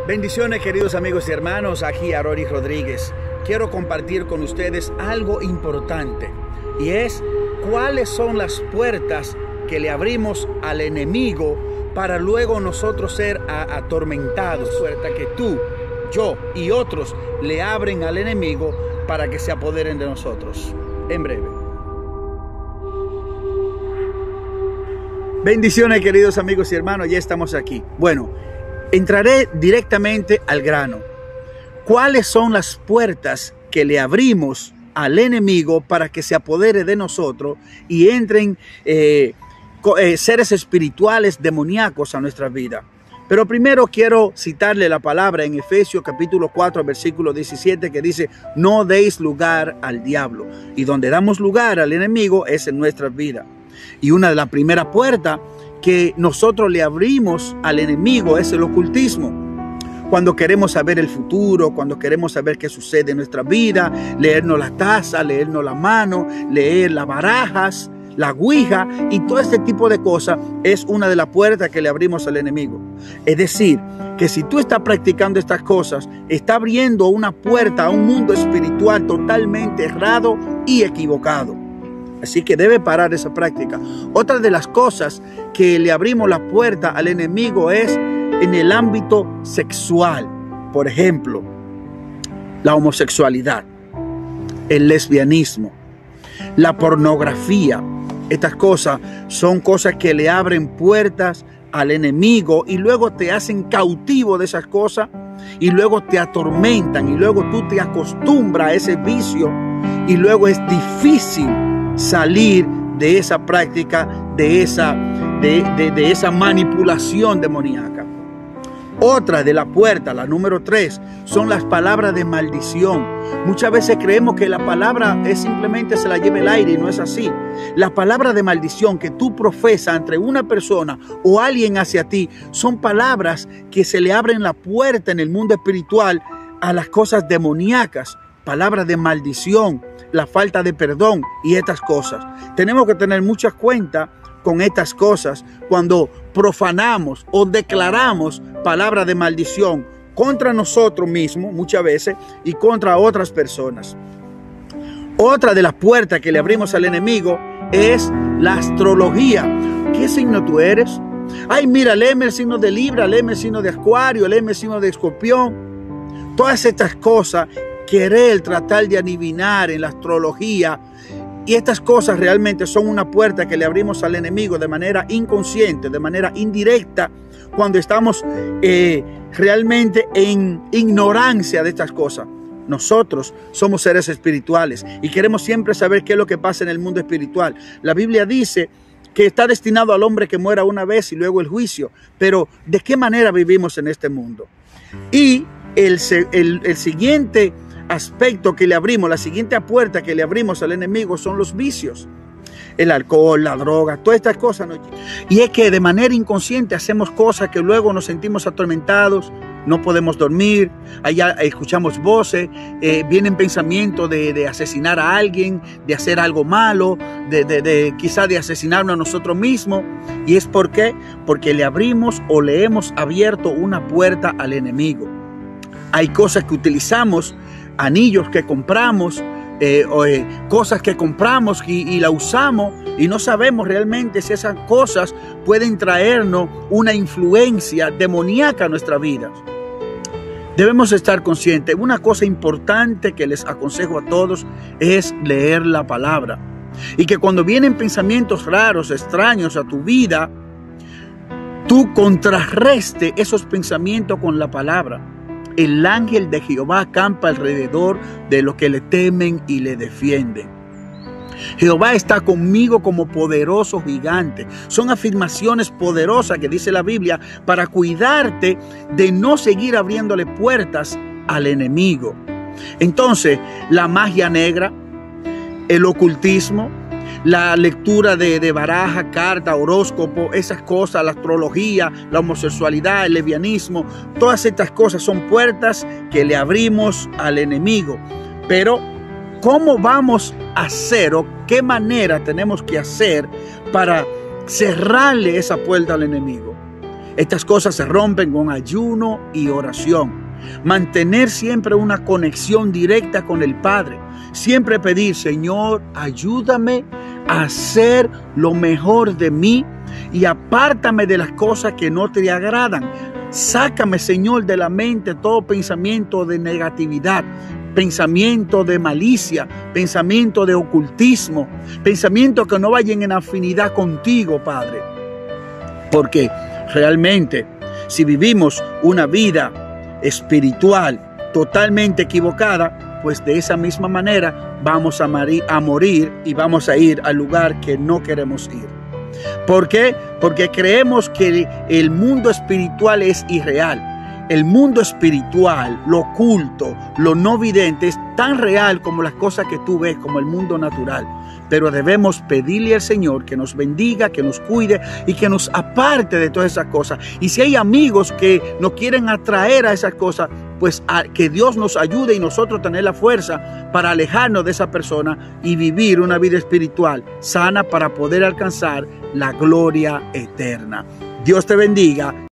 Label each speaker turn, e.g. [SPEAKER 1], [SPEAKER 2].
[SPEAKER 1] Bendiciones, queridos amigos y hermanos, aquí Arory Rodríguez. Quiero compartir con ustedes algo importante, y es cuáles son las puertas que le abrimos al enemigo para luego nosotros ser atormentados. Puerta que tú, yo y otros le abren al enemigo para que se apoderen de nosotros. En breve. Bendiciones, queridos amigos y hermanos, ya estamos aquí. Bueno, entraré directamente al grano. ¿Cuáles son las puertas que le abrimos al enemigo para que se apodere de nosotros y entren seres espirituales demoníacos a nuestra vida? Pero primero quiero citarle la palabra en Efesios capítulo 4, versículo 17, que dice: no deis lugar al diablo. Y donde damos lugar al enemigo es en nuestras vidas. Y una de las primeras puertas que nosotros le abrimos al enemigo es el ocultismo. Cuando queremos saber el futuro, cuando queremos saber qué sucede en nuestra vida, leernos las tazas, leernos la mano, leer las barajas, la ouija y todo este tipo de cosas es una de las puertas que le abrimos al enemigo. Es decir, que si tú estás practicando estas cosas, está abriendo una puerta a un mundo espiritual totalmente errado y equivocado. Así que debe parar esa práctica. Otra de las cosas que le abrimos la puerta al enemigo es en el ámbito sexual. Por ejemplo, la homosexualidad, el lesbianismo, la pornografía. Estas cosas son cosas que le abren puertas al enemigo y luego te hacen cautivo de esas cosas y luego te atormentan y luego tú te acostumbras a ese vicio y luego es difícil salir de esa práctica, de esa manipulación demoníaca. Otra de la puerta, la número 3, son las palabras de maldición. Muchas veces creemos que la palabra es simplemente se la lleva el aire y no es así. Las palabras de maldición que tú profesas entre una persona o alguien hacia ti son palabras que se le abren la puerta en el mundo espiritual a las cosas demoníacas. Palabras de maldición, la falta de perdón y estas cosas. Tenemos que tener mucha cuenta con estas cosas cuando profanamos o declaramos palabras de maldición contra nosotros mismos muchas veces y contra otras personas. Otra de las puertas que le abrimos al enemigo es la astrología. ¿Qué signo tú eres? Ay, mira, léeme el signo de Libra, léeme el signo de Acuario, léeme el signo de Escorpión. Todas estas cosas, querer tratar de adivinar en la astrología, y estas cosas realmente son una puerta que le abrimos al enemigo de manera inconsciente, de manera indirecta, cuando estamos realmente en ignorancia de estas cosas. Nosotros somos seres espirituales y queremos siempre saber qué es lo que pasa en el mundo espiritual. La Biblia dice que está destinado al hombre que muera una vez y luego el juicio. Pero ¿de qué manera vivimos en este mundo? Y el siguiente aspecto que le abrimos, la siguiente puerta que le abrimos al enemigo son los vicios. El alcohol, la droga, todas estas cosas. Y es que de manera inconsciente hacemos cosas que luego nos sentimos atormentados, no podemos dormir, allá escuchamos voces, vienen pensamientos de asesinar a alguien, de hacer algo malo, quizá de asesinarnos a nosotros mismos. ¿Y es por qué? Porque le abrimos o le hemos abierto una puerta al enemigo. Hay cosas que utilizamos, anillos que compramos, cosas que compramos y la usamos y no sabemos realmente si esas cosas pueden traernos una influencia demoníaca a nuestra vida. Debemos estar conscientes. Una cosa importante que les aconsejo a todos es leer la palabra. Y que cuando vienen pensamientos raros, extraños a tu vida, tú contrarreste esos pensamientos con la palabra. El ángel de Jehová acampa alrededor de los que le temen y le defienden. Jehová está conmigo como poderoso gigante. Son afirmaciones poderosas que dice la Biblia para cuidarte de no seguir abriéndole puertas al enemigo. Entonces, la magia negra, el ocultismo, la lectura de baraja, carta, horóscopo, esas cosas, la astrología, la homosexualidad, el lesbianismo, todas estas cosas son puertas que le abrimos al enemigo. Pero, ¿cómo vamos a hacer o qué manera tenemos que hacer para cerrarle esa puerta al enemigo? Estas cosas se rompen con ayuno y oración. Mantener siempre una conexión directa con el Padre. Siempre pedir, Señor, ayúdame a hacer lo mejor de mí y apártame de las cosas que no te agradan. Sácame, Señor, de la mente todo pensamiento de negatividad, pensamiento de malicia, pensamiento de ocultismo, pensamiento que no vayan en afinidad contigo, Padre. Porque realmente, si vivimos una vida espiritual totalmente equivocada, pues de esa misma manera vamos a morir y vamos a ir al lugar que no queremos ir. ¿Por qué? Porque creemos que el mundo espiritual es irreal. El mundo espiritual, lo oculto, lo no vidente, es tan real como las cosas que tú ves, como el mundo natural. Pero debemos pedirle al Señor que nos bendiga, que nos cuide y que nos aparte de todas esas cosas. Y si hay amigos que nos quieren atraer a esas cosas, pues que Dios nos ayude y nosotros tener la fuerza para alejarnos de esa persona y vivir una vida espiritual sana para poder alcanzar la gloria eterna. Dios te bendiga.